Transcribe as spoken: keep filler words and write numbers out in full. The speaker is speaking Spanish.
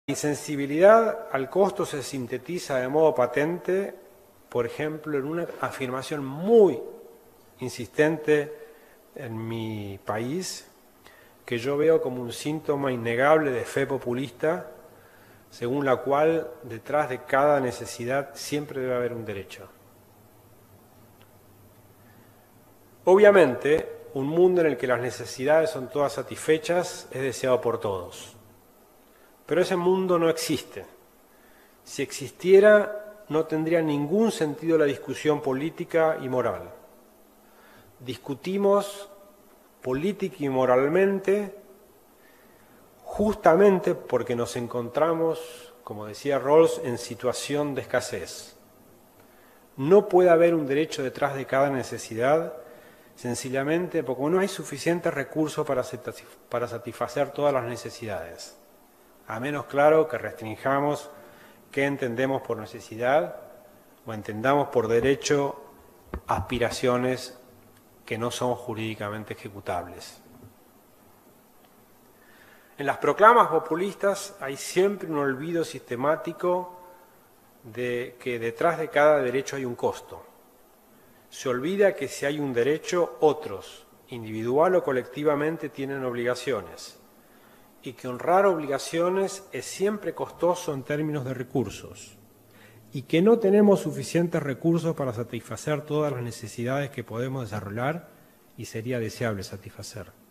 La insensibilidad al costo se sintetiza de modo patente, por ejemplo, en una afirmación muy insistente en mi país, que yo veo como un síntoma innegable de fe populista, según la cual detrás de cada necesidad siempre debe haber un derecho. Obviamente, un mundo en el que las necesidades son todas satisfechas es deseado por todos. Pero ese mundo no existe. Si existiera, no tendría ningún sentido la discusión política y moral. Discutimos política y moralmente justamente porque nos encontramos, como decía Rawls, en situación de escasez. No puede haber un derecho detrás de cada necesidad, sencillamente porque no hay suficientes recursos para para satisfacer todas las necesidades. A menos, claro, que restringamos qué entendemos por necesidad o entendamos por derecho aspiraciones que no son jurídicamente ejecutables. En las proclamas populistas hay siempre un olvido sistemático de que detrás de cada derecho hay un costo. Se olvida que si hay un derecho, otros, individual o colectivamente, tienen obligaciones, y que honrar obligaciones es siempre costoso en términos de recursos, y que no tenemos suficientes recursos para satisfacer todas las necesidades que podemos desarrollar y sería deseable satisfacer.